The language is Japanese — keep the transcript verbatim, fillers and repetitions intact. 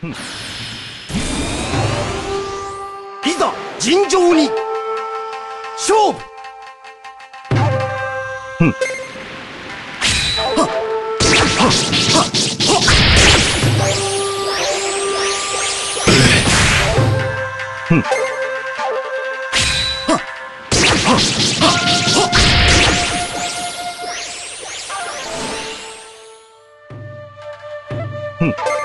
いざ尋常に勝負。ふん。はっはっはっはっ。ふん。はっはっはっはっ。ふん。